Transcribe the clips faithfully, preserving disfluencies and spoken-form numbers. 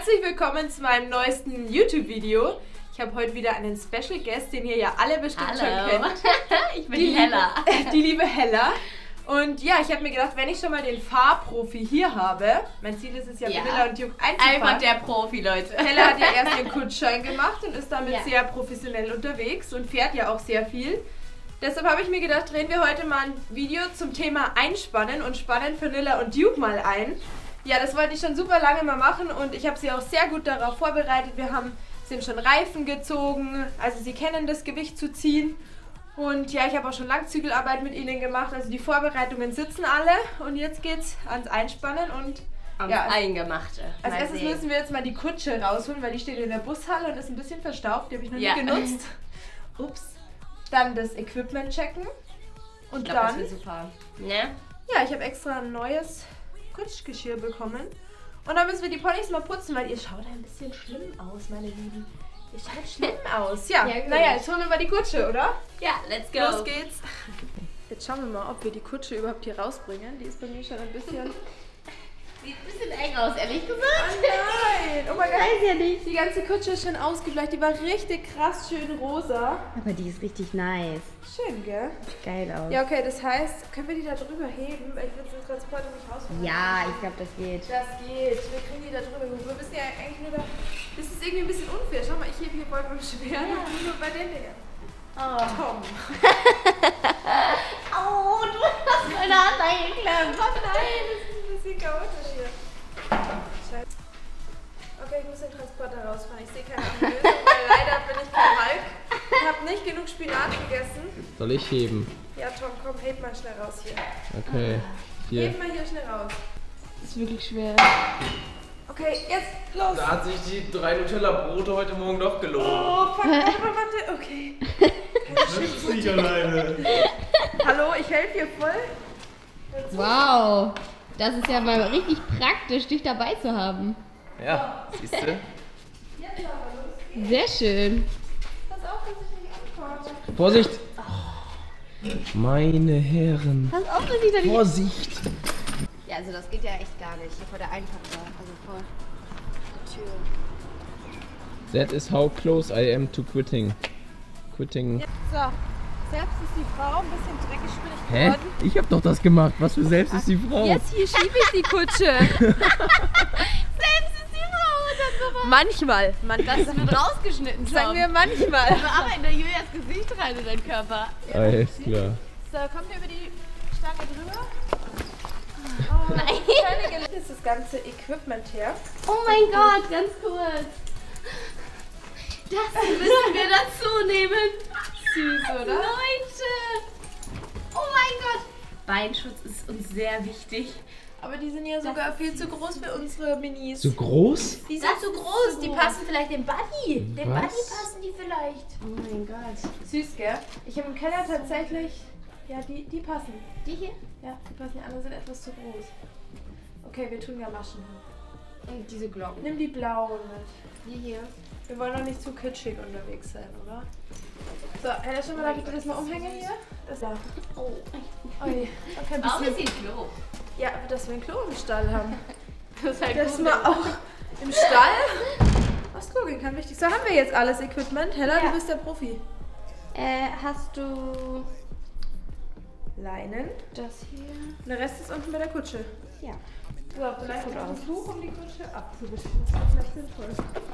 Herzlich willkommen zu meinem neuesten YouTube-Video. Ich habe heute wieder einen Special Guest, den ihr ja alle bestimmt Hallo. schon kennt. Ich bin die, die Hella. Liebe, die liebe Hella. Und ja, ich habe mir gedacht, wenn ich schon mal den Fahrprofi hier habe, mein Ziel ist es ja, Ja. Vanilla und Duke einzufahren. Einfach der Profi, Leute. Hella hat ja erst den Kutschschein gemacht und ist damit Ja. sehr professionell unterwegs und fährt ja auch sehr viel. Deshalb habe ich mir gedacht, drehen wir heute mal ein Video zum Thema Einspannen und spannen Vanilla und Duke mal ein. Ja, das wollte ich schon super lange mal machen und ich habe sie auch sehr gut darauf vorbereitet. Wir haben, sind schon Reifen gezogen, also sie kennen das Gewicht zu ziehen. Und ja, ich habe auch schon Langzügelarbeit mit ihnen gemacht, also die Vorbereitungen sitzen alle und jetzt geht's ans Einspannen und Ans ja, Eingemachte. als Mal erstes sehen. müssen wir jetzt mal die Kutsche rausholen, weil die steht in der Bushalle und ist ein bisschen verstaubt, die habe ich noch Ja. nie genutzt. Ups. Dann das Equipment checken und Ich glaube, das dann, wird super. Ne? ja, ich habe extra ein neues Kutschgeschirr bekommen. Und dann müssen wir die Ponys mal putzen, weil ihr schaut ein bisschen schlimm aus, meine Lieben. Ihr schaut schlimm aus. Ja, Ja, gut. naja, jetzt holen wir mal die Kutsche, oder? Ja, let's go. Los geht's. Jetzt schauen wir mal, ob wir die Kutsche überhaupt hier rausbringen. Die ist bei mir schon ein bisschen... Sieht ein bisschen eng aus, ehrlich Oh gesagt. nein! Oh mein Gott! Weiß ja nicht. Die ganze Kutsche ist schon ausgebleicht. Die war richtig krass schön rosa. Aber die ist richtig nice. Schön, gell? Geil aus. Ja, okay, das heißt, können wir die da drüber heben? Weil ich will den Transporter nicht rausholen. Ja, ich glaube, das geht. Das geht. Wir kriegen die da drüber. Wir müssen ja eigentlich nur da... Das ist irgendwie ein bisschen unfair. Schau mal, ich hebe hier voll beim Schweren. Ja. Nur bei den Dingen. Oh. Tom. Oh, du hast meine Hand eingeklemmt. Oh nein, das ist ein bisschen chaotisch hier. Scheiße. Okay, ich muss den Transporter rausfahren. Ich sehe keine andere Lösung, weil leider bin ich kein Hulk. Ich habe nicht genug Spinat gegessen. Soll ich heben? Ja, Tom, komm, heb mal schnell raus hier. Okay. Hier. Heb mal hier schnell raus. Das ist wirklich schwer. Okay, jetzt los. Da hat sich die drei Nutella-Brote heute Morgen doch gelohnt. Oh, fuck, warte, warte, warte. Okay. Schiffst nicht alleine. Hallo, ich helfe hier voll. Wow. Das ist ja mal richtig praktisch, dich dabei zu haben. Ja, siehst du? Jetzt aber los. Sehr schön. Pass auf, dass ich nicht ankomme. Vorsicht! Meine Herren. Pass auf, dass ich da nicht... Vorsicht! Ja, also das geht ja echt gar nicht. Hier vor der Einfahrt da. Also vor der Tür. That is how close I am to quitting. Quitting. So, selbst ist die Frau ein bisschen dreckig spinnig Hä? geworden. Ich hab doch das gemacht. Was für selbst ist die Frau? Jetzt hier schiebe ich die Kutsche. Selbst ist die Frau dann sowas. Manchmal. Man, das Das wird rausgeschnitten, sagen wir manchmal. Wir arbeiten da Julias Gesicht rein in deinen Körper. Alles klar. So, kommt ihr über die Stange drüber? Oh, Nein. Hier ist das ganze Equipment her. Oh mein Gott, ganz kurz. Das müssen wir dazu nehmen. Süß, oder? Leute. Oh mein Gott. Beinschutz ist uns sehr wichtig. Aber die sind ja sogar viel zu groß für unsere Minis. So groß? Die sind Das zu ist groß. zu Die groß. passen vielleicht dem Buddy. Dem Was? Buddy passen die vielleicht. Oh mein Gott. Süß, gell? Ich habe im Keller tatsächlich... Ja, die, die passen. Die hier? Ja, die passen. Die anderen sind etwas zu groß. Okay, wir tun Gamaschen. Und diese Glocken. Nimm die blauen mit. Die hier. Wir wollen doch nicht zu kitschig unterwegs sein, oder? So, Hella, schon mal, darf ich dir das mal umhängen hier? Das da. Oh. Ui, okay, ein Warum ist bisschen. hier ein Klo? Ja, dass wir ein Klo im Stall haben. Das ist halt Dass gut. man auch im Stall was Klo gehen kann, wichtig. So, haben wir jetzt alles Equipment. Hella, Ja. du bist der Profi. Äh, hast du Leinen. das hier? Und der Rest ist unten bei der Kutsche. Ja. So, vielleicht noch ein Tuch, um die Kutsche abzuwischen. Das wäre vielleicht sinnvoll.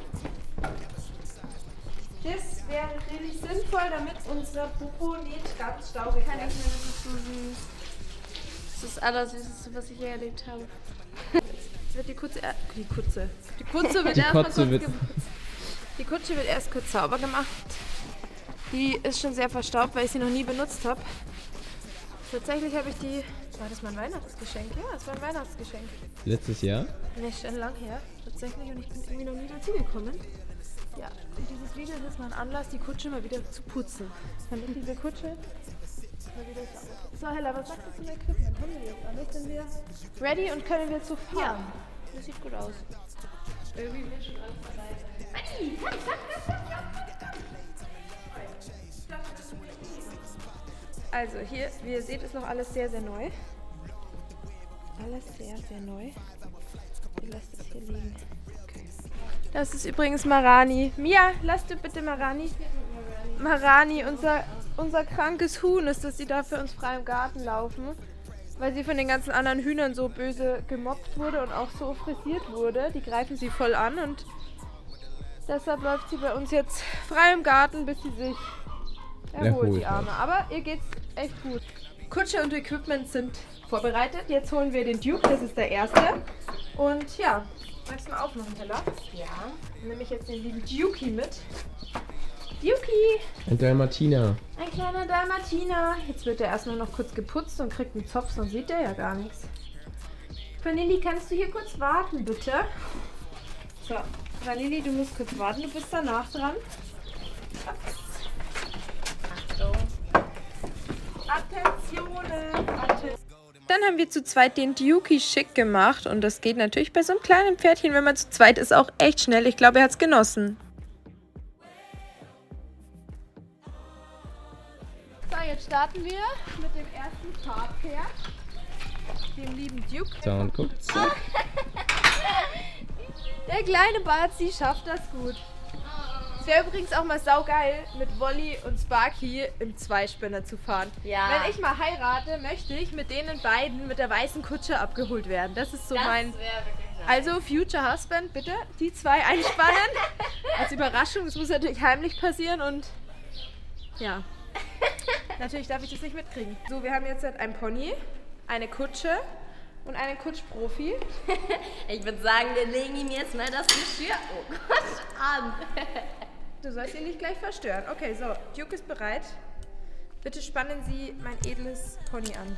Das wäre really sinnvoll, damit unser Popo nicht ganz staubig Kann ich wird. mir, das ist so süß. Das ist das Allersüßeste, was ich je erlebt habe. Jetzt wird die Kutsche, äh, die Kutsche, die Kutsche wird Die erst mal Kotze kurz wird- geputzt. Die Kutsche wird erst kurz sauber gemacht. Die ist schon sehr verstaubt, weil ich sie noch nie benutzt habe. Tatsächlich habe ich die... War das mein Weihnachtsgeschenk? Ja, das war ein Weihnachtsgeschenk. Letztes Jahr? Ne, schon lang her. Tatsächlich. Und ich bin irgendwie noch nie dazu gekommen. Ja, und dieses Video ist jetzt mal ein Anlass, die Kutsche mal wieder zu putzen. Damit diese Kutsche mal wieder sauber ist. So, Hella, was sagst du zum Equipment? Haben wir jetzt alles? Sind wir ready und können wir zu fahren? Ja. Das sieht gut aus. Irgendwie wird schon alles bereit. Also hier, wie ihr seht, ist noch alles sehr, sehr neu. Alles sehr, sehr neu. Ihr lasst es hier liegen. Okay. Das ist übrigens Marani. Mia, lass du bitte Marani. Marani, unser, unser krankes Huhn ist, dass sie da für uns frei im Garten laufen. Weil sie von den ganzen anderen Hühnern so böse gemobbt wurde und auch so frisiert wurde. Die greifen sie voll an und deshalb läuft sie bei uns jetzt frei im Garten, bis sie sich erholt, Erholt, die Arme. Aber ihr geht's echt gut. Kutsche und Equipment sind vorbereitet. Jetzt holen wir den Duke, das ist der erste. Und ja, magst du mal aufmachen, Hella? Ja. Dann nehme ich jetzt den lieben Duki mit. Duki! Ein Dalmatiner. Ein kleiner Dalmatiner. Jetzt wird er erstmal noch kurz geputzt und kriegt einen Zopf, sonst sieht er ja gar nichts. Vanilli, kannst du hier kurz warten, bitte? So, Vanilli, du musst kurz warten, du bist danach dran. Achtung. Attenzione! Attenzione! Dann haben wir zu zweit den Duki schick gemacht und das geht natürlich bei so einem kleinen Pferdchen, wenn man zu zweit ist, auch echt schnell. Ich glaube, er hat es genossen. So, jetzt starten wir mit dem ersten Farbpferd, dem lieben Duke. So, und guckt. Zack. Der kleine Barzi schafft das gut. Es wäre übrigens auch mal saugeil, mit Wolli und Sparky im Zweispinner zu fahren. Ja. Wenn ich mal heirate, möchte ich mit denen beiden mit der weißen Kutsche abgeholt werden. Das ist so Das mein... wäre wirklich Also, Future Husband, bitte die zwei einspannen. Als Überraschung, das muss natürlich heimlich passieren und ja, natürlich darf ich das nicht mitkriegen. So, wir haben jetzt halt ein Pony, eine Kutsche und einen Kutschprofi. Ich würde sagen, wir legen ihm jetzt mal das Geschirr, oh Gott, an. Du sollst ihn nicht gleich verstören. Okay, so, Duke ist bereit. Bitte spannen Sie mein edles Pony an.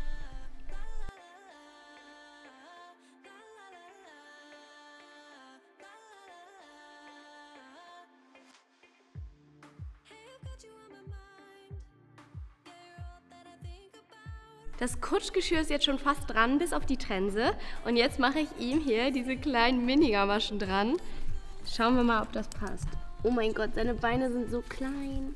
Das Kutschgeschirr ist jetzt schon fast dran, bis auf die Trense. Und jetzt mache ich ihm hier diese kleinen Mini-Gamaschen dran. Schauen wir mal, ob das passt. Oh mein Gott, seine Beine sind so klein.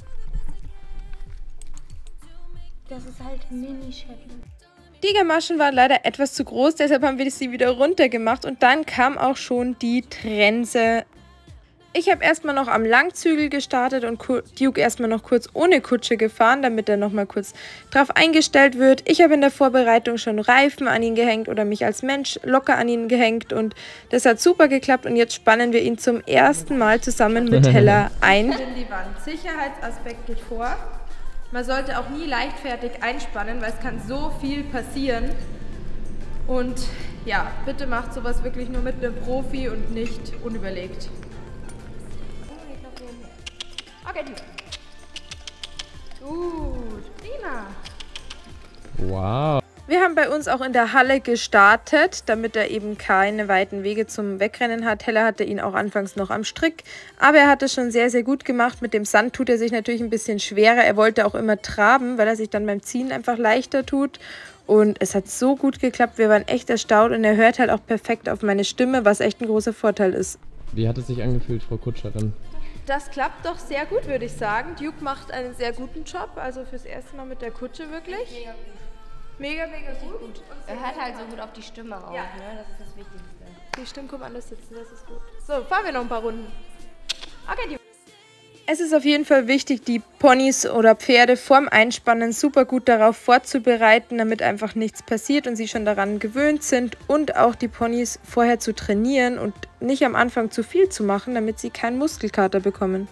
Das ist halt Mini-Shetland. Die Gamaschen waren leider etwas zu groß, deshalb haben wir sie wieder runter gemacht und dann kam auch schon die Trense. Ich habe erstmal noch am Langzügel gestartet und Duke erstmal noch kurz ohne Kutsche gefahren, damit er nochmal kurz drauf eingestellt wird. Ich habe in der Vorbereitung schon Reifen an ihn gehängt oder mich als Mensch locker an ihn gehängt und das hat super geklappt und jetzt spannen wir ihn zum ersten Mal zusammen mit Hella ein. In die Wand. Sicherheitsaspekt geht vor. Man sollte auch nie leichtfertig einspannen, weil es kann so viel passieren. Und ja, bitte macht sowas wirklich nur mit einem Profi und nicht unüberlegt. Okay, gut, prima. Wow. Wir haben bei uns auch in der Halle gestartet, damit er eben keine weiten Wege zum Wegrennen hat. Hella hatte ihn auch anfangs noch am Strick, aber er hat es schon sehr, sehr gut gemacht. Mit dem Sand tut er sich natürlich ein bisschen schwerer. Er wollte auch immer traben, weil er sich dann beim Ziehen einfach leichter tut. Und es hat so gut geklappt, wir waren echt erstaunt und er hört halt auch perfekt auf meine Stimme, was echt ein großer Vorteil ist. Wie hat es sich angefühlt, Frau Kutscherin? Das klappt doch sehr gut, würde ich sagen. Duke macht einen sehr guten Job, also fürs erste Mal mit der Kutsche wirklich. Mega gut. Mega, mega gut. gut. Er hört halt so gut auf die Stimme auch, Ja. ne? Das ist das Wichtigste. Die Stimmen kommen anders sitzen, das ist gut. So, fahren wir noch ein paar Runden. Okay, Duke. Es ist auf jeden Fall wichtig, die Ponys oder Pferde vorm Einspannen super gut darauf vorzubereiten, damit einfach nichts passiert und sie schon daran gewöhnt sind und auch die Ponys vorher zu trainieren und nicht am Anfang zu viel zu machen, damit sie keinen Muskelkater bekommen.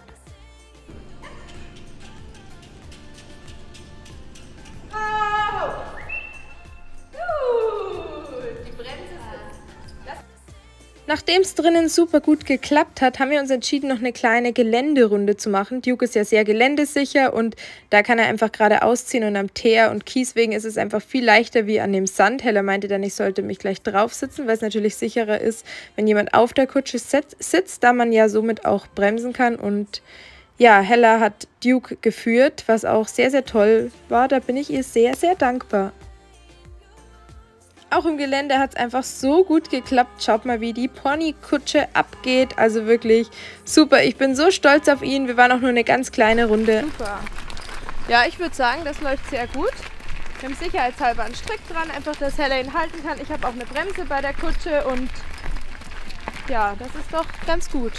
Nachdem es drinnen super gut geklappt hat, haben wir uns entschieden, noch eine kleine Geländerunde zu machen. Duke ist ja sehr geländesicher und da kann er einfach gerade ausziehen und am Teer und Kies wegen ist es einfach viel leichter wie an dem Sand. Hella meinte dann, ich sollte mich gleich drauf sitzen, weil es natürlich sicherer ist, wenn jemand auf der Kutsche sitzt, da man ja somit auch bremsen kann. Und ja, Hella hat Duke geführt, was auch sehr, sehr toll war. Da bin ich ihr sehr, sehr dankbar. Auch im Gelände hat es einfach so gut geklappt. Schaut mal, wie die Ponykutsche abgeht. Also wirklich super. Ich bin so stolz auf ihn. Wir waren auch nur eine ganz kleine Runde. Super. Ja, ich würde sagen, das läuft sehr gut. Wir haben sicherheitshalber einen Strick dran, einfach, dass Hella ihn halten kann. Ich habe auch eine Bremse bei der Kutsche und ja, das ist doch ganz gut.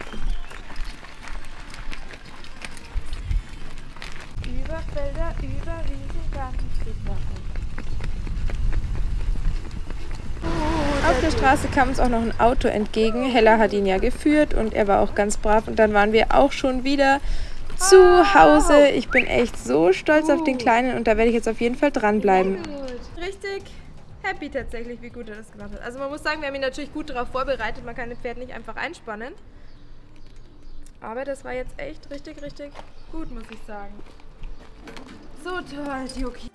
Über Felder, über Wiesen, ganz Auf der Straße kam uns auch noch ein Auto entgegen. Hella hat ihn ja geführt und er war auch ganz brav. Und dann waren wir auch schon wieder zu Hause. Ich bin echt so stolz auf den Kleinen und da werde ich jetzt auf jeden Fall dranbleiben. Richtig happy tatsächlich, wie gut er das gemacht hat. Also man muss sagen, wir haben ihn natürlich gut darauf vorbereitet. Man kann das Pferd nicht einfach einspannen. Aber das war jetzt echt richtig, richtig gut, muss ich sagen. So toll, Yuki.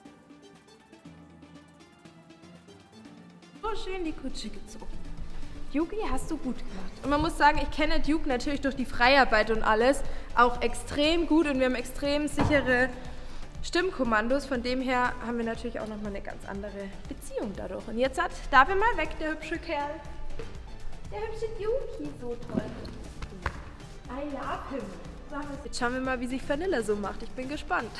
So schön die Kutsche gezogen. Yuki, hast du gut gemacht. Und man muss sagen, ich kenne Duke natürlich durch die Freiarbeit und alles auch extrem gut und wir haben extrem sichere Stimmkommandos. Von dem her haben wir natürlich auch nochmal eine ganz andere Beziehung dadurch. Und jetzt hat, darf er mal weg, der hübsche Kerl. Der hübsche Yuki, so toll. I love him. Jetzt schauen wir mal, wie sich Vanilla so macht. Ich bin gespannt.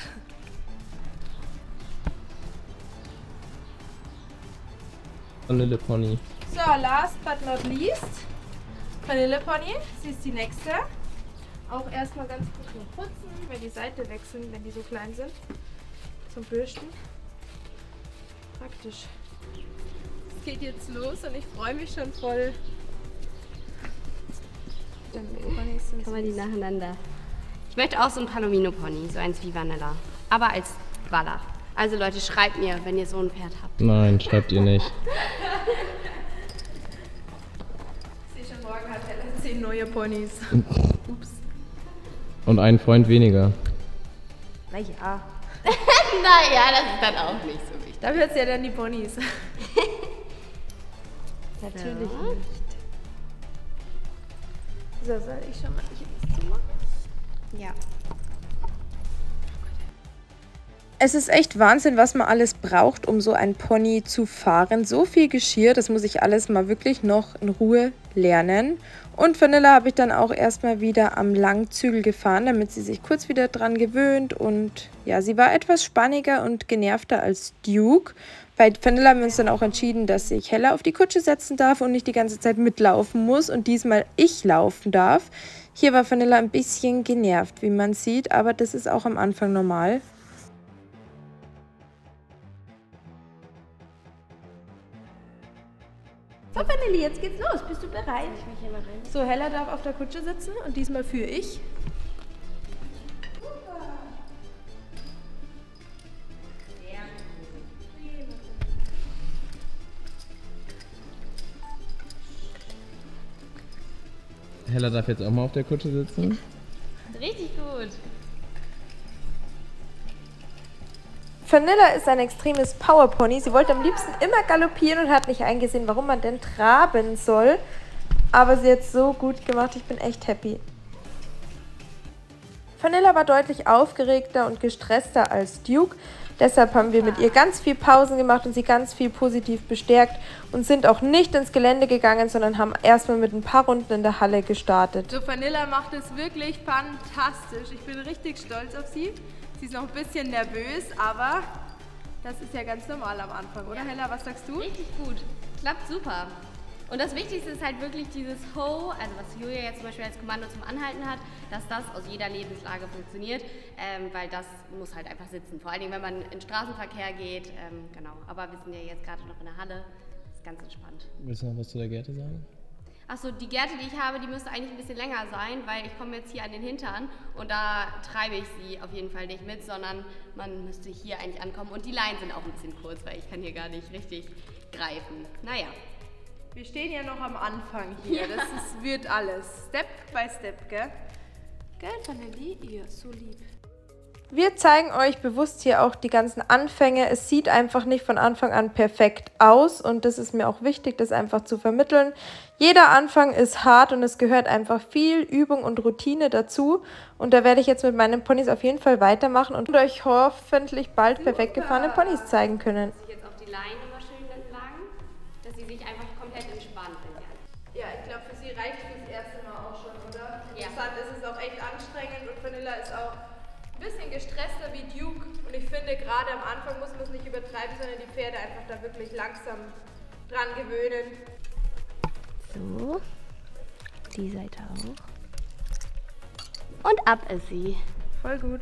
Vanillepony. So, last but not least, Vanillepony. Sie ist die nächste. Auch erstmal ganz gut zum Putzen, wenn die Seite wechseln, wenn die so klein sind. Zum Bürsten. Praktisch. Es geht jetzt los und ich freue mich schon voll. Kann man die nacheinander. Ich möchte auch so ein Palomino-Pony, so eins wie Vanilla. Aber als Wallach. Also Leute, schreibt mir, wenn ihr so ein Pferd habt. Nein, schreibt ihr nicht. Ich sehe schon, morgen hat Hella zehn neue Ponys. Ups. Und einen Freund weniger. Naja. Naja, das ist dann auch nicht so wichtig. Dafür hat sie ja dann die Ponys. Natürlich so. nicht. So, soll ich schon mal hier was zu machen? Ja. Es ist echt Wahnsinn, was man alles braucht, um so ein Pony zu fahren. So viel Geschirr, das muss ich alles mal wirklich noch in Ruhe lernen. Und Vanilla habe ich dann auch erstmal wieder am Langzügel gefahren, damit sie sich kurz wieder dran gewöhnt. Und ja, sie war etwas spanniger und genervter als Duke. Bei Vanilla haben wir uns dann auch entschieden, dass ich Hella auf die Kutsche setzen darf und nicht die ganze Zeit mitlaufen muss und diesmal ich laufen darf. Hier war Vanilla ein bisschen genervt, wie man sieht, aber das ist auch am Anfang normal. So, Vanille, jetzt geht's los. Bist du bereit? So, Hella darf auf der Kutsche sitzen und diesmal führe ich. Hella darf jetzt auch mal auf der Kutsche sitzen. Richtig gut. Vanilla ist ein extremes Powerpony. Sie wollte am liebsten immer galoppieren und hat nicht eingesehen, warum man denn traben soll. Aber sie hat es so gut gemacht. Ich bin echt happy. Vanilla war deutlich aufgeregter und gestresster als Duke. Deshalb haben wir mit ihr ganz viel Pausen gemacht und sie ganz viel positiv bestärkt und sind auch nicht ins Gelände gegangen, sondern haben erstmal mit ein paar Runden in der Halle gestartet. So, Vanilla macht es wirklich fantastisch. Ich bin richtig stolz auf sie. Sie ist noch ein bisschen nervös, aber das ist ja ganz normal am Anfang, oder Hella? Was sagst du? Richtig gut. Klappt super. Und das Wichtigste ist halt wirklich dieses Ho, also was Julia jetzt zum Beispiel als Kommando zum Anhalten hat, dass das aus jeder Lebenslage funktioniert, ähm, weil das muss halt einfach sitzen. Vor allen Dingen, wenn man in Straßenverkehr geht, ähm, genau. Aber wir sind ja jetzt gerade noch in der Halle, ist ganz entspannt. Willst du noch was zu der Gerte sagen? Achso, die Gerte, die ich habe, die müsste eigentlich ein bisschen länger sein, weil ich komme jetzt hier an den Hintern und da treibe ich sie auf jeden Fall nicht mit, sondern man müsste hier eigentlich ankommen. Und die Leinen sind auch ein bisschen kurz, weil ich kann hier gar nicht richtig greifen. Naja. Wir stehen ja noch am Anfang hier, ja. Das ist, wird alles. Step by Step, gell? Gell, Vanille? Ja, so lieb. Wir zeigen euch bewusst hier auch die ganzen Anfänge. Es sieht einfach nicht von Anfang an perfekt aus und das ist mir auch wichtig, das einfach zu vermitteln. Jeder Anfang ist hart und es gehört einfach viel Übung und Routine dazu. Und da werde ich jetzt mit meinen Ponys auf jeden Fall weitermachen und euch hoffentlich bald perfekt gefahrene Ponys zeigen können. Jetzt auf die Leine immer schön entlang, dass sie sich einfach komplett entspannt werden. Ja, ich glaube, für sie reicht das erste Mal auch schon, oder? Ja. Deshalb ist es auch echt anstrengend und Vanilla ist auch ein bisschen gestresster wie Duke und ich finde, gerade am Anfang muss man es nicht übertreiben, sondern die Pferde einfach da wirklich langsam dran gewöhnen. So, die Seite auch. Und ab ist sie. Voll gut.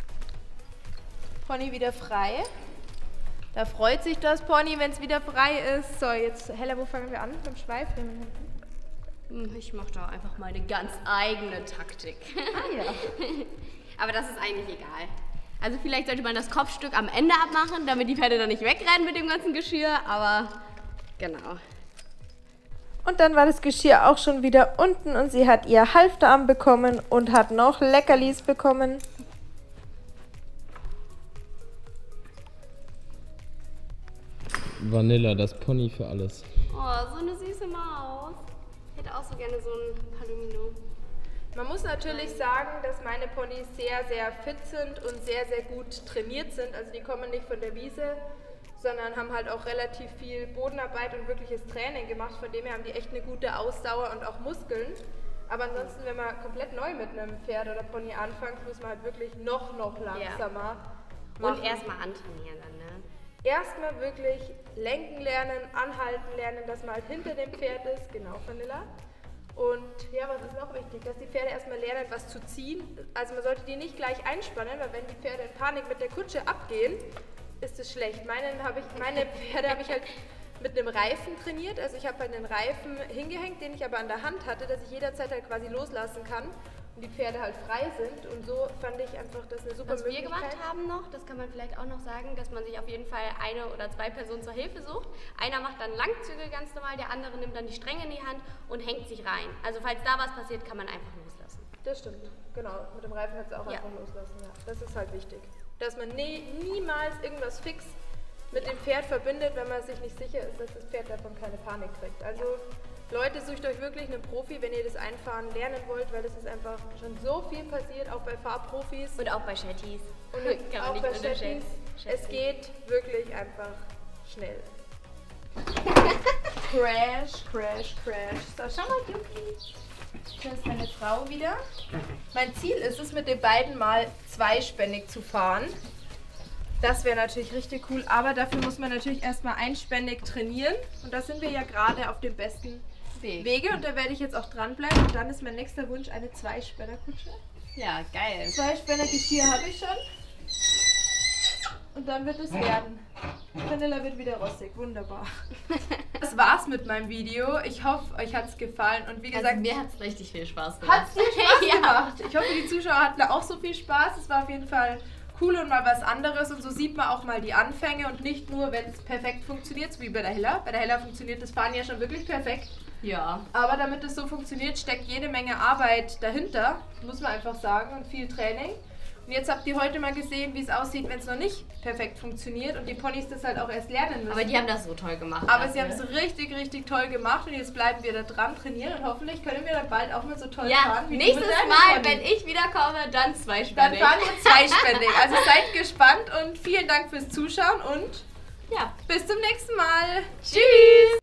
Pony wieder frei. Da freut sich das Pony, wenn es wieder frei ist. So, jetzt, Hella, wo fangen wir an? Mit dem Schweif? Ich mache da einfach meine ganz eigene Taktik. Ah ja. Aber das ist eigentlich egal. Also vielleicht sollte man das Kopfstück am Ende abmachen, damit die Pferde dann nicht wegrennen mit dem ganzen Geschirr, aber genau. Und dann war das Geschirr auch schon wieder unten und sie hat ihr Halfter bekommen und hat noch Leckerlis bekommen. Vanilla, das Pony für alles. Oh, so eine süße Maus. Ich hätte auch so gerne so ein Palomino. Man muss natürlich sagen, dass meine Ponys sehr, sehr fit sind und sehr, sehr gut trainiert sind. Also die kommen nicht von der Wiese, sondern haben halt auch relativ viel Bodenarbeit und wirkliches Training gemacht. Von dem her haben die echt eine gute Ausdauer und auch Muskeln. Aber ansonsten, wenn man komplett neu mit einem Pferd oder Pony anfängt, muss man halt wirklich noch, noch langsamer ja. Und erstmal antrainieren dann, ne? Erstmal wirklich lenken lernen, anhalten lernen, dass man halt hinter dem Pferd ist. Genau, Vanilla. Und ja, was ist noch wichtig? Dass die Pferde erstmal lernen, was zu ziehen. Also man sollte die nicht gleich einspannen, weil wenn die Pferde in Panik mit der Kutsche abgehen, ist es schlecht. Meinen hab ich, meine Pferde habe ich halt mit einem Reifen trainiert. Also ich habe halt einen Reifen hingehängt, den ich aber an der Hand hatte, dass ich jederzeit halt quasi loslassen kann und die Pferde halt frei sind. Und so fand ich einfach das eine super Was wir Möglichkeit. gemacht haben noch, das kann man vielleicht auch noch sagen, dass man sich auf jeden Fall eine oder zwei Personen zur Hilfe sucht. Einer macht dann Langzügel ganz normal, der andere nimmt dann die Stränge in die Hand und hängt sich rein. Also falls da was passiert, kann man einfach loslassen. Das stimmt, genau. Mit dem Reifen kannst du auch Ja. einfach loslassen. Ja. Das ist halt wichtig. Dass man nie, niemals irgendwas fix mit dem Pferd verbindet, wenn man sich nicht sicher ist, dass das Pferd davon keine Panik kriegt. Also Leute, sucht euch wirklich einen Profi, wenn ihr das Einfahren lernen wollt, weil es ist einfach schon so viel passiert, auch bei Fahrprofis. Und auch bei Shetties. Und Kann man auch nicht bei unterschätzen. Shetties. Es geht wirklich einfach schnell. Crash, crash, crash. So, schau mal, Yuki. Das ist meine Frau wieder. Mein Ziel ist es, mit den beiden mal zweispännig zu fahren. Das wäre natürlich richtig cool, aber dafür muss man natürlich erstmal einspännig trainieren. Und da sind wir ja gerade auf dem besten Weg. Wege und da werde ich jetzt auch dranbleiben. Und dann ist mein nächster Wunsch eine Zweispännerkutsche. Ja, geil. Zweispänner-Geschirr habe ich schon. Und dann wird es werden. Vanilla wird wieder rostig, wunderbar. Das war's mit meinem Video. Ich hoffe, euch hat es gefallen. Und wie gesagt, Also mir hat es richtig viel Spaß gemacht. hat es dir Spaß Ja. gemacht. Ich hoffe, die Zuschauer hatten auch so viel Spaß. Es war auf jeden Fall cool und mal was anderes. Und so sieht man auch mal die Anfänge und nicht nur, wenn es perfekt funktioniert, so wie bei der Hella. Bei der Hella funktioniert das Fahren ja schon wirklich perfekt. Ja. Aber damit es so funktioniert, steckt jede Menge Arbeit dahinter, muss man einfach sagen, und viel Training. Und jetzt habt ihr heute mal gesehen, wie es aussieht, wenn es noch nicht perfekt funktioniert und die Ponys das halt auch erst lernen müssen. Aber die haben das so toll gemacht. Aber das, sie haben ne? es richtig, richtig toll gemacht und jetzt bleiben wir da dran trainieren und hoffentlich können wir dann bald auch mal so toll Ja, fahren wie du nächstes mit deinem Mal, Pony. wenn ich wiederkomme, dann Dann zweispännig. fahren wir zweispännig. Also seid gespannt und vielen Dank fürs Zuschauen und Ja. bis zum nächsten Mal. Tschüss!